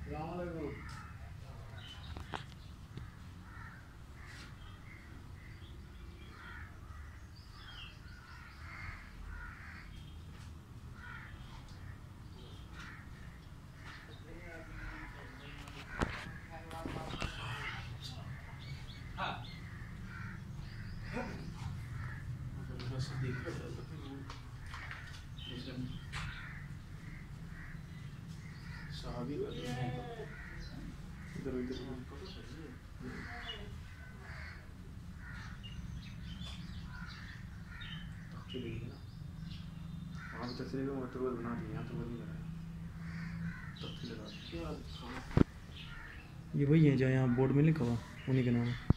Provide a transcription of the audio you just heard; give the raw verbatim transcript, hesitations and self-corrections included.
साहबी का इधर इधर वहाँ पे तस्वीर का मोटर बना दिया, यहाँ तो वो नहीं लगा तस्वीर लगा। ये वही है जो यहाँ बोर्ड में लिखा हुआ, उन्हीं के नाम है।